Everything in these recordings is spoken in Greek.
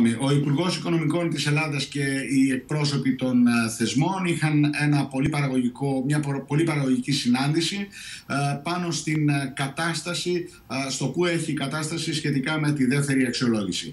Ο Υπουργός Οικονομικών της Ελλάδας και οι εκπρόσωποι των θεσμών είχαν μια πολύ παραγωγική συνάντηση πάνω στην κατάσταση, στο που έχει η κατάσταση σχετικά με τη δεύτερη αξιολόγηση.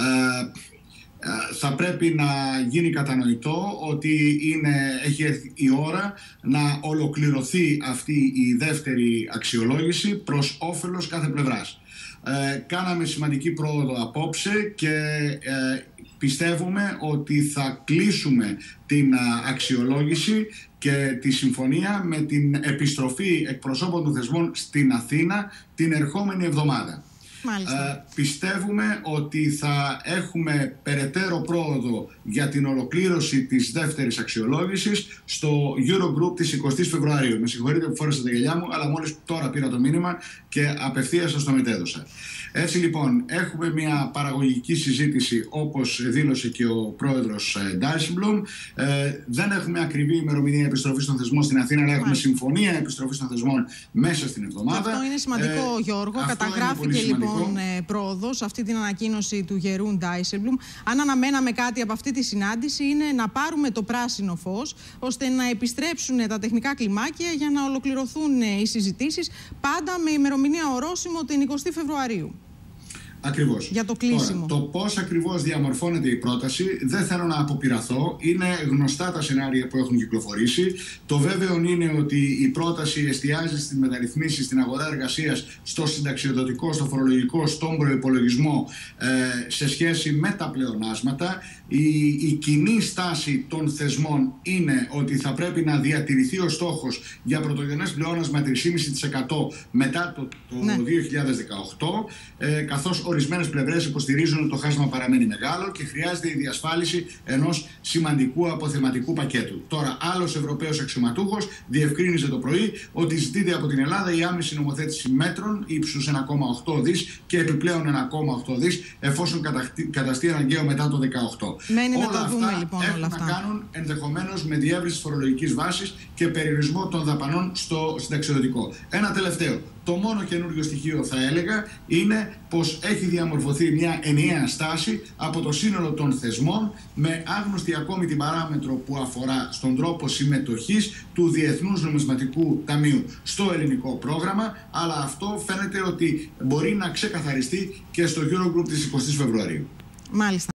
Θα πρέπει να γίνει κατανοητό ότι έχει έρθει η ώρα να ολοκληρωθεί αυτή η δεύτερη αξιολόγηση προς όφελος κάθε πλευράς. Κάναμε σημαντική πρόοδο απόψε και πιστεύουμε ότι θα κλείσουμε την αξιολόγηση και τη συμφωνία με την επιστροφή εκπροσώπων των θεσμών στην Αθήνα την ερχόμενη εβδομάδα. Πιστεύουμε ότι θα έχουμε περαιτέρω πρόοδο για την ολοκλήρωση της δεύτερης αξιολόγησης στο Eurogroup της 20ης Φεβρουαρίου. Με συγχωρείτε που φόρεσα τα γυαλιά μου, αλλά μόλις τώρα πήρα το μήνυμα και απευθείας σας το μετέδωσα. Έτσι λοιπόν, έχουμε μια παραγωγική συζήτηση, όπως δήλωσε και ο πρόεδρος Dijsselbloem. Δεν έχουμε ακριβή ημερομηνία επιστροφής των θεσμών στην Αθήνα, αλλά έχουμε συμφωνία επιστροφής των θεσμών μέσα στην εβδομάδα. Και αυτό είναι σημαντικό, Γιώργο. Καταγράφηκε λοιπόν πρόοδος αυτή την ανακοίνωση του Γερούν Dijsselbloem. Αν αναμέναμε κάτι από αυτή τη συνάντηση, είναι να πάρουμε το πράσινο φως ώστε να επιστρέψουν τα τεχνικά κλιμάκια για να ολοκληρωθούν οι συζητήσεις, πάντα με ημερομηνία ορόσημο την 20η Φεβρουαρίου. Ακριβώς. Για το κλείσιμο. Τώρα, το πώς ακριβώς διαμορφώνεται η πρόταση δεν θέλω να αποπειραφώ. Είναι γνωστά τα σενάρια που έχουν κυκλοφορήσει. Το βέβαιο είναι ότι η πρόταση εστιάζει στις μεταρρυθμίσεις στην αγορά εργασίας, στο συνταξιοδοτικό, στο φορολογικό, στον προϋπολογισμό σε σχέση με τα πλεονάσματα. Η κοινή στάση των θεσμών είναι ότι θα πρέπει να διατηρηθεί ο στόχος για πρωτογενές πλεόνασμα 3,5% μετά το 2018, καθώς ορισμένες πλευρές υποστηρίζουν ότι το χάσμα παραμένει μεγάλο και χρειάζεται η διασφάλιση ενός σημαντικού αποθεματικού πακέτου. Τώρα, άλλος Ευρωπαίος αξιωματούχος διευκρίνησε το πρωί ότι ζητείται από την Ελλάδα η άμεση νομοθέτηση μέτρων ύψους 1,8 δις και επιπλέον 1,8 δις εφόσον καταστεί αναγκαίο μετά το 2018. Μένει να τα δούμε λοιπόν όλα αυτά. Έχουν να κάνουν ενδεχομένως με διεύρυνση της φορολογικής βάσης και περιορισμό των δαπανών στο συνταξιοδοτικό. Ένα τελευταίο. Το μόνο καινούριο στοιχείο, θα έλεγα, είναι πως έχει διαμορφωθεί μια ενιαία στάση από το σύνολο των θεσμών, με άγνωστη ακόμη την παράμετρο που αφορά στον τρόπο συμμετοχής του Διεθνούς Νομισματικού Ταμείου στο ελληνικό πρόγραμμα, αλλά αυτό φαίνεται ότι μπορεί να ξεκαθαριστεί και στο Eurogroup της 20ης Φεβρουαρίου. Μάλιστα.